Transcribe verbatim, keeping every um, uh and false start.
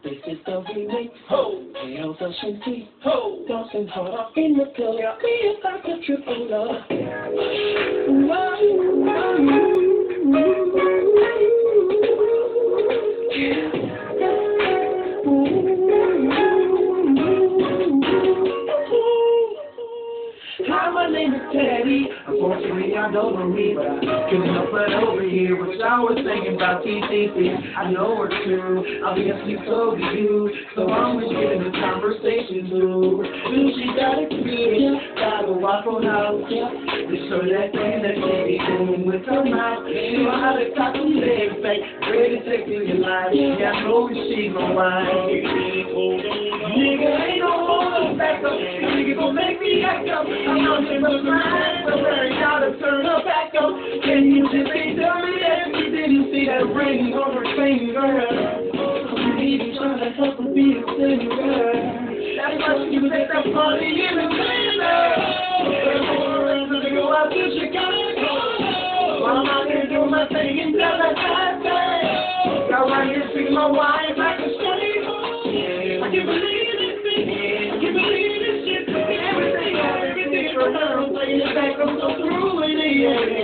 This is the remix. Ho! Hails of Shinty. Ho! Dancing hard up in the club. Got me about to triple love. Hi, my name is Teddy. Unfortunately, I don't know me, but I couldn't help but over here. Which I was thinking about T T C. I know her too. Obviously, so do you. So I'm gonna get in the conversation too. Ooh, she got experience. Got a Waffle House. Yeah. Just show that thing that she be doing with her mouth. She know how to talk to legs back. Ready to take in your life. Yeah, I know she's my wife. Nigga, ain't no holding back up. Nigga gon' make me act up. I'm out here with mine, but I gotta turn her back up. Can you just say, tell me that you didn't see that ring on her finger? I'm even trying to help her be a singer. That's why she was at that party in the winter. I'm gonna go out to Chicago. While I'm out here doing my thing and tell her that thing. Got right here singing my wife like a straight. I can't believe this thing. I can't believe this shit. Everything, everything for her. I'm playing it back. I'm so through with it.